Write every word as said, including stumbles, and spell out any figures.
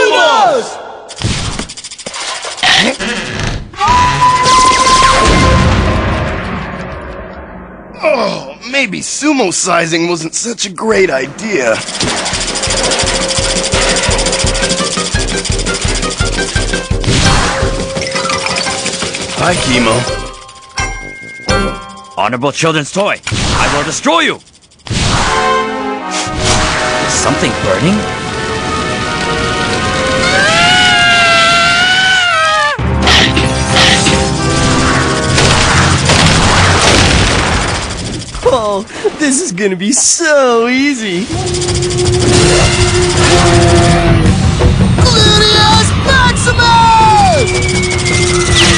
Sumos! Oh, maybe sumo-sizing wasn't such a great idea. Hi, Chemo. Honorable children's toy. I will destroy you. Is something burning? Oh, this is gonna be so easy. Gluteus Maximus!